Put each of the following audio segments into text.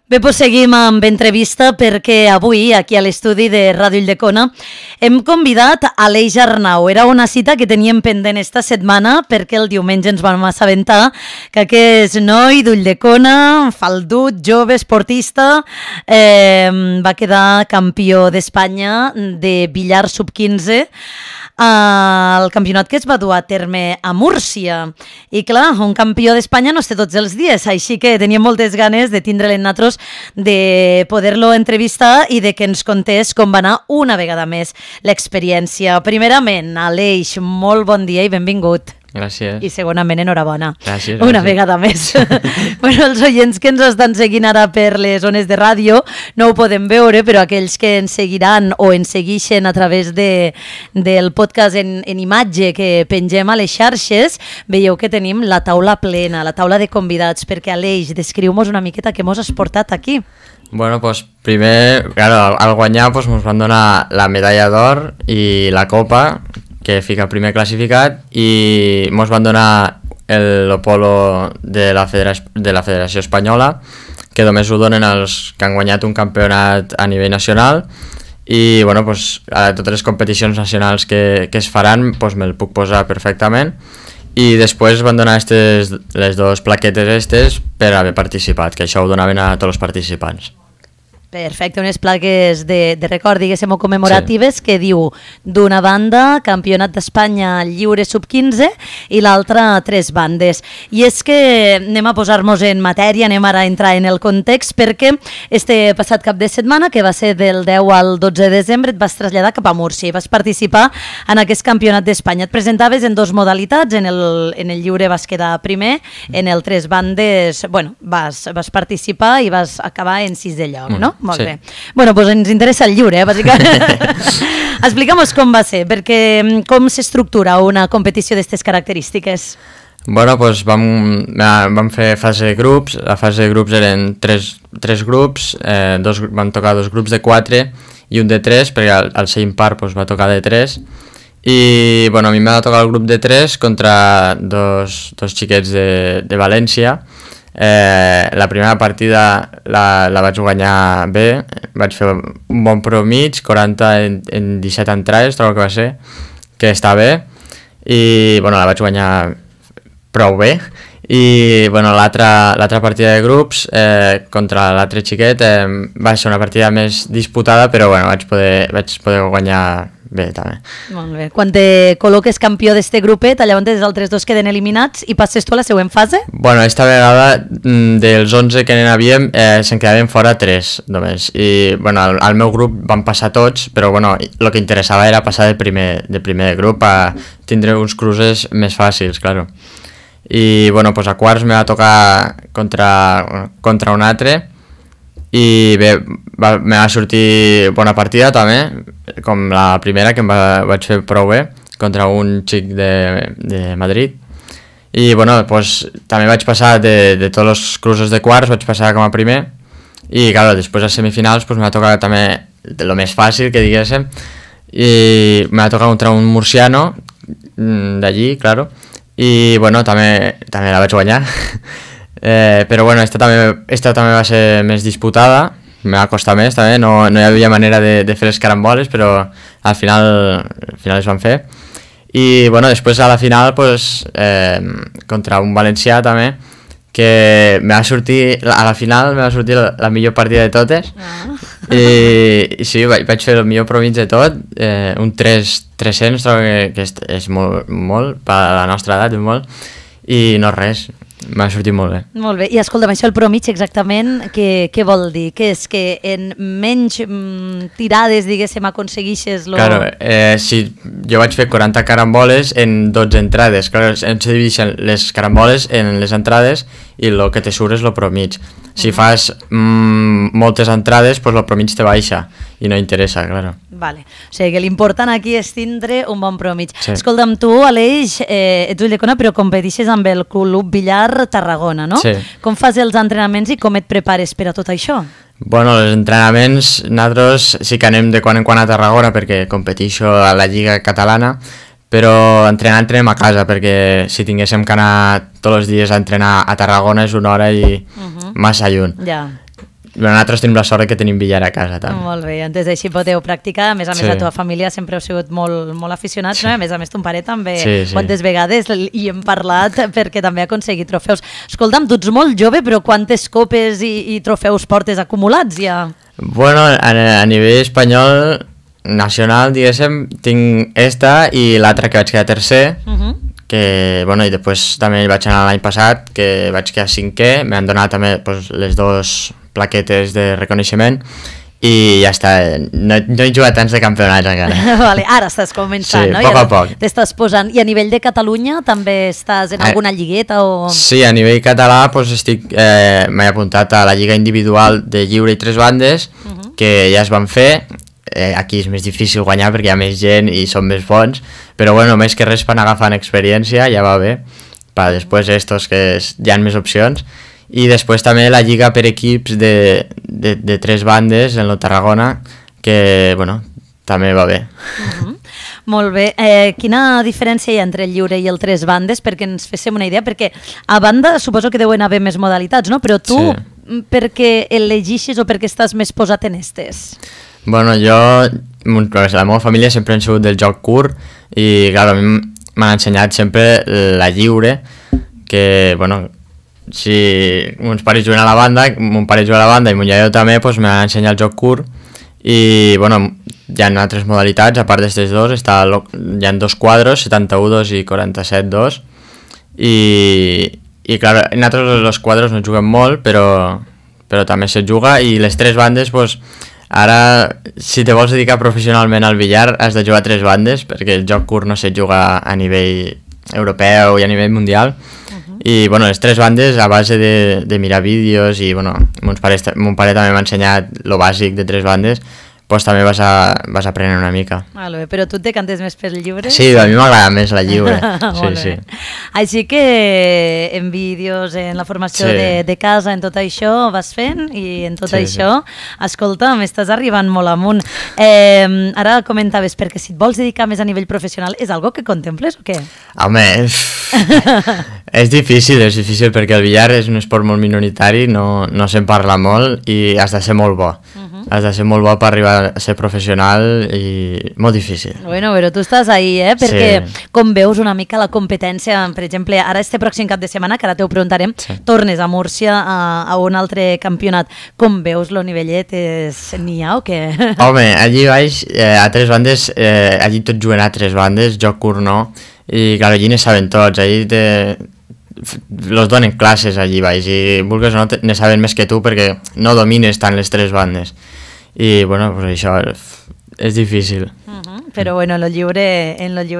Bé, doncs seguim amb entrevista perquè avui, aquí a l'estudi de Ràdio Ulldecona, hem convidat a Aleix Arnau. Era una cita que teníem pendent esta setmana perquè el diumenge ens vam assabentar que aquest noi d'Ulldecona, faldut, jove, esportista, va quedar campió d'Espanya de billar sub-15 al campionat que es va dur a terme a Múrcia. I clar, un campió d'Espanya no es té tots els dies, així que teníem moltes ganes de tindre-lo en nosaltres, de poder-lo entrevistar i de que ens contés com va anar una vegada més l'experiència. Primerament, Aleix, molt bon dia i benvingut. Gràcies. I segurament enhorabona. Gràcies. Una vegada més. Bueno, els oients que ens estan seguint ara per les zones de ràdio no ho podem veure, però aquells que ens seguiran o ens seguixen a través del podcast en imatge que pengem a les xarxes, veieu que tenim la taula plena, la taula de convidats, perquè Aleix, descriu-nos una miqueta què mos has portat aquí. Bueno, pues primer, claro, al guanyar pues, ens van donar la medalla d'or i la copa, que fica el primer classificat, i ens van donar l'Opolo de la Federació Espanyola, que només ho donen els que han guanyat un campionat a nivell nacional, i bueno, pues, a totes les competicions nacionals que es faran pues, me'l puc posar perfectament, i després van donar les dues plaquetes per haver participat, que això ho donaven a tots els participants. Perfecte, unes plaques de record, diguéssim, o commemoratives, sí, que diu, d'una banda, Campionat d'Espanya lliure sub-15 i l'altra 3 bandes. I és que anem a posar-nos en matèria, anem ara a entrar en el context, perquè este passat cap de setmana, que va ser del 10 al 12 de desembre, et vas traslladar cap a Múrcia i vas participar en aquest Campionat d'Espanya. Et presentaves en 2 modalitats, en el lliure vas quedar primer, en el 3 bandes, bueno, vas participar i vas acabar en 6è lloc, no? Molt bé. Bueno, doncs ens interessa el lliure, bàsicament. Explica'm com va ser, perquè com s'estructura una competició d'aquestes característiques? Bueno, doncs vam fer fase de grups. La fase de grups eren 3 grups, van tocar 2 grups de 4 i un de 3, perquè al ser impar va tocar de 3. I bueno, a mi m'ha de tocar el grup de 3 contra dos xiquets de València. La primera partida la vaig guanyar bé, vaig fer un bon pro mig, 40 en 17 entrades, trobo que va ser, que està bé, i bueno, la vaig guanyar prou bé. I bueno, l'altra partida de grups contra l'altre xiquet va ser una partida més disputada, però bueno, vaig poder guanyar bé també. Molt bé. Quan te col·loques campió d'este grupet, llavors els altres 2 queden eliminats i passes tu a la següent fase? Bueno, esta vegada dels 11 que n'havíem se'n quedaven fora 3 només, i bueno, al meu grup van passar tots, però bueno, el que interessava era passar de primer de grup a tindre uns cruces més fàcils, claro. I bueno, pues a quarts me va tocar contra un altre, i bé, me va sortir bona partida també, com la primera, que vaig fer prou bé, contra un xic de Madrid. I bueno, pues, també vaig passar de tots els cruces de quarts, vaig passar com a primer, i claro, després a semifinals pues, me va tocar també lo més fàcil, que diguéssim, i me va tocar contra un murciano d'allí, claro, i bueno, també la vaig guanyar. Però bueno, esta també va ser més disputada, me va costar més també, no hi havia manera de fer les caramboles, però al final es van fer. I bueno, després a la final pues, contra un valencià també, que a la final me va sortir la millor partida de totes. I sí, vaig fer el millor promig de tot, un 300, trobo que és molt, per a la nostra edat, és molt, i no res. M'ha sortit molt bé. Molt bé. I escolta'm, això el pro mig exactament què vol dir? Que és que en menys tirades, diguéssim, aconseguixes... Claro, si jo vaig fer 40 caramboles en 12 entrades. Claro, hem de dividir les caramboles en les entrades i el que te surt és el pro mig. Si fas moltes entrades, pues el pro mig te baixa i no interessa, claro. Vale. O sigui que l'important aquí és tindre un bon pro mig. Sí. Escolta'm, tu, Aleix, ets Ulldecona, però competixes amb el Club Billar Tarragona, no? Sí. Com fas els entrenaments i com et prepares per a tot això? Bueno, els entrenaments, nosaltres sí que anem de quan en quan a Tarragona perquè competixo a la Lliga Catalana, però entrenem a casa, perquè si tinguéssim que anar tots els dies a entrenar a Tarragona és una hora i massa lluny. Ja. nosaltres tenim la sort que tenim billar a casa també. Molt bé, entonces així podeu practicar, a més la teva família sempre heu sigut molt aficionats, no? A més ton pare també, quantes vegades hi hem parlat perquè també ha aconseguit trofeus. Escolta'm, tu ets molt jove, però quantes copes i trofeus portes acumulats ja? Bueno, a nivell espanyol, nacional, diguéssim, tinc esta i l'altra que vaig quedar tercer, que, bueno, i després també vaig anar l'any passat, que vaig quedar cinquè, m'han donat també pues, les dues plaquetes de reconeixement i ja està, no he jugat tants de campionats encara. Vale, ara estàs començant, sí, no? Poc a poc. T'estàs posant. I a nivell de Catalunya també estàs en alguna lligueta o...? Sí, a nivell català pues, m'he apuntat a la lliga individual de lliure i 3 bandes, que ja es van fer. Aquí és més difícil guanyar perquè hi ha més gent i són més bons, però bueno, més que res per anar agafant experiència ja va bé, per després estos que hi ha més opcions. I després també la lliga per equips de 3 bandes en el Tarragona, que bueno, també va bé. Molt bé. Quina diferència hi ha entre el lliure i el 3 bandes? Perquè ens féssim una idea, perquè a banda suposo que deuen haver més modalitats, no? Però tu, per què elegixes o per què estàs més posat en estes? Bueno, la meva família sempre han sigut del joc curt i, clar, a mi m'han ensenyat sempre la lliure, que, bueno, si mons pares juguen a la banda, mon pare juga a la banda i mon iaio també, doncs m'han ensenyat el joc curt i, bueno, hi ha altres modalitats, a part d'aquestes dos, hi ha 2 quadros, 71-2 i 47-2 i clar, nosaltres els quadros no juguem molt, però també se juga i les 3 bandes, doncs, ara, si te vols dedicar professionalment al billar, has de jugar a 3 bandes, perquè el joc curt no se juga a nivell europeu i a nivell mundial. I, bueno, les 3 bandes, a base de mirar vídeos i, bueno, mon pare també m'ha ensenyat lo bàsic de 3 bandes, doncs també vas aprenent una mica. Molt bé, però tu et decantes més pel lliure? Sí, a mi m'agrada més la lliure. Sí. Així que en vídeos, en la formació de casa, en tot això vas fent i en tot això, escolta, m'estàs arribant molt amunt. Ara comentaves, perquè si et vols dedicar més a nivell professional, és algo que contemples o què? Home, és difícil perquè el billar és un esport molt minoritari, no se'n parla molt i has de ser molt bo. Has de ser molt bo per arribar a ser professional i molt difícil. Bueno, però tu estàs ahí, perquè com veus una mica la competència, per exemple, ara este pròxim cap de setmana, que ara t'ho preguntarem, tornes a Múrcia a un altre campionat. Com veus lo nivellet? N'hi ha o què? Home, allí baix, a 3 bandes, allí tots juguen a 3 bandes, joc curt no, i clar, allí ne saben tots, allí los donen classes allí baix i vulgues o no ne saben més que tu perquè no domines tant les 3 bandes i bueno, pues això és difícil. Però bueno, en lo lliure sí, en lo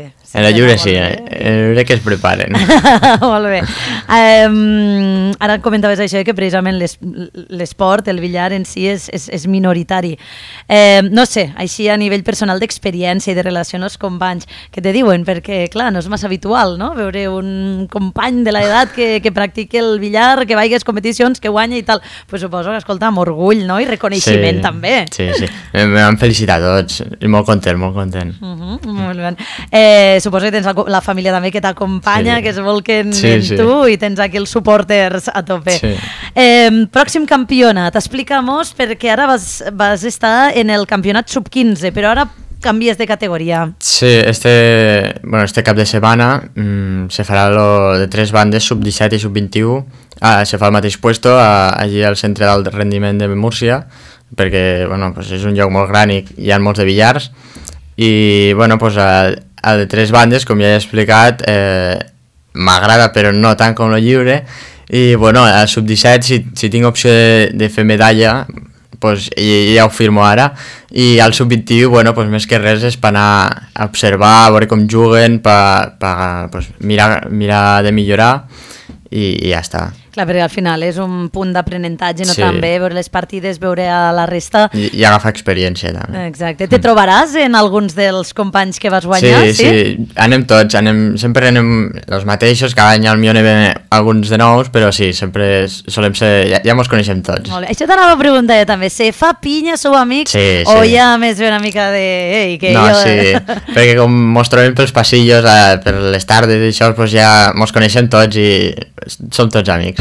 lliure que es preparen. Molt bé. Ara comentaves això, que precisament l'esport, el billar en si és minoritari. No sé, així a nivell personal d'experiència i de relació amb els companys, què te diuen? Perquè, clar, no és massa habitual, no?, veure un company de l'edat que practiqui el billar, que vagi a les competicions, que guanya i tal. Pues suposo que, escolta, amb orgull, no?, i reconeixement també. Sí. M'han felicitat tots, i molt content. Molt bé. Suposo que tens la família també que t'acompanya, que es volquen en tu i tens aquí els supporters a tope. Pròxim campionat, explica-mos, perquè ara vas estar en el campionat sub-15, però ara canvies de categoria. Sí, este cap de setmana se farà lo de 3 bandes, sub-17 i sub-21, se fa al mateix puesto, allí al centre d'alt rendiment de Múrcia, perquè bueno, pues és un lloc molt gran i hi ha molts de billars, i bueno, pues a de 3 bandes, com ja he explicat, m'agrada però no tant com el lliure, i bueno, a sub-17 si tinc opció de fer medalla, pues ja ho firmo ara, i al sub-21, bueno, pues més que res és per anar a observar, a veure com juguen, per mirar de millorar, i ja està. Clar, perquè al final és un punt d'aprenentatge, no també, veure les partides, veure a la resta... I agafar experiència, també. Exacte. Te trobaràs en alguns dels companys que vas guanyar, sí? Sí, anem tots, sempre anem els mateixos, cada any al millor anem alguns de nous, però sí, sempre solem ser... Ja mos coneixem tots. Molt bé. Això t'anava a preguntar també, se fa pinya, sou amics? Sí. O ja més bé una mica de... No, sí, perquè com mos trobem pels passillos, per les tardes i això, ja mos coneixem tots i som tots amics.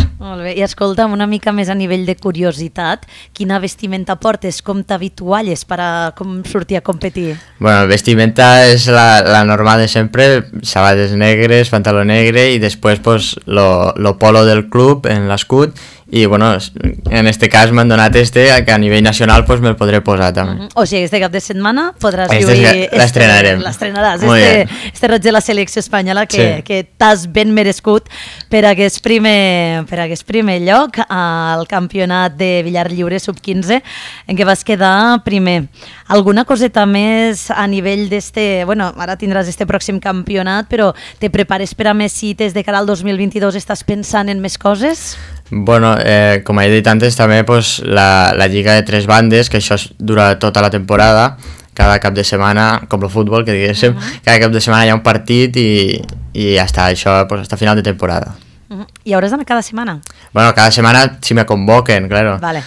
Molt bé. I escolta'm, una mica més a nivell de curiositat, quina vestimenta portes, com t'habitualles per a com sortir a competir? Bueno, vestimenta és la normal de sempre, sabates negres, pantaló negre i després pues, lo polo del club en l'escut i bueno, en este cas m'han donat que a nivell nacional pues, me'l podré posar també. O sigui, este cap de setmana podràs lluir... L'estrenarem. L'estrenaràs, este roig de la selecció espanyola que t'has ben merescut per aquest primer lloc al campionat de billar lliure sub-15 en què vas quedar primer. Alguna coseta més a nivell d'este... Bueno, ara tindràs este pròxim campionat, però te prepares per a més cites de cara al 2022? Estàs pensant en més coses? Bueno, com he dit antes, també pues, la lliga de 3 bandes, que això dura tota la temporada, cada cap de setmana, com el futbol, que diguéssim, cada cap de setmana hi ha un partit i ja està, això pues, hasta final de temporada. I hauràs d'anar cada setmana? Bueno, cada setmana si me convoquen, claro. Vale.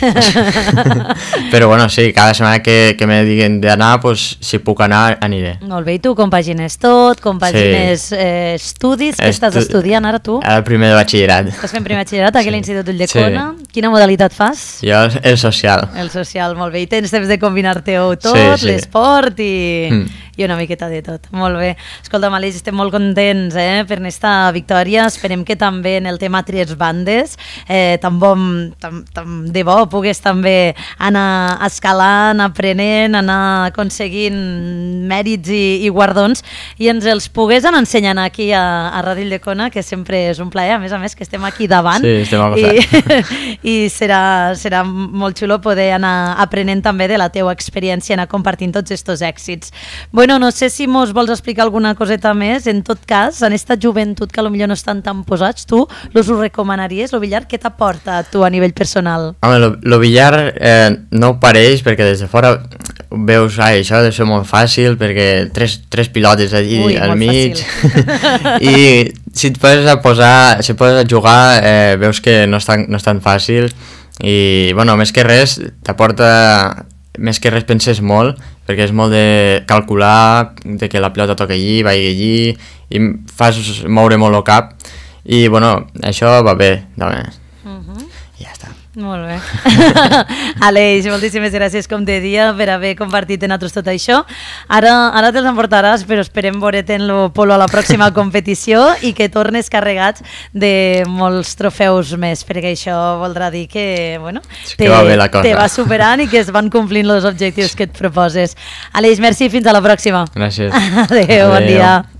Però bueno, sí, cada setmana que me diguen d'anar, pues, si puc anar, aniré. Molt bé, i tu compagines tot, compagines estudis, què estàs estudiant ara tu? Ara primer de batxillerat. Estàs fent primer batxillerat aquí a l'Institut d'Ulldecona. Quina modalitat fas? Jo el social. El social, molt bé. I tens temps de combinar-te-ho tot, l'esport i una miqueta de tot. Molt bé. Escolta, Aleix, estem molt contents per aquesta victòria. Esperem que també en el tema tres bandes tan de bo pugues també anar escalant, aprenent, anar aconseguint mèrits i guardons i ens els pogués anar ensenyant aquí a Ràdio Ulldecona, que sempre és un plaer, a més que estem aquí davant. Sí, estem al costat. I serà molt xulo poder anar aprenent també de la teua experiència, anar compartint tots estos èxits. Bueno, no sé si mos vols explicar alguna coseta més. En tot cas, en esta joventut que potser no estan tan posats, tu los ho recomanaries, el billar? Què t'aporta a tu a nivell personal? Home, el billar no ho pareix, perquè des de fora veus, això deu ser molt fàcil, perquè tres pilotes allí al mig. I si et poses a posar, si et poses a jugar, veus que no és tan fàcil. I, bueno, més que res, t'aporta... Més que res penses molt, perquè és molt de calcular, de que la pilota toca allí, vagi allí, i fas moure molt el cap. I, bueno, això va bé, també. I ja està. Molt bé. Aleix, moltíssimes gràcies, com te dia, per haver compartit amb nosaltres tot això. Ara te'ls emportaràs, però esperem veure't en el polo a la pròxima competició i que tornes carregats de molts trofeus més, perquè això voldrà dir que, bueno, te va superant i que es van complint els objectius que et proposes. Aleix, merci, fins a la pròxima. Gràcies. Adéu, bon dia.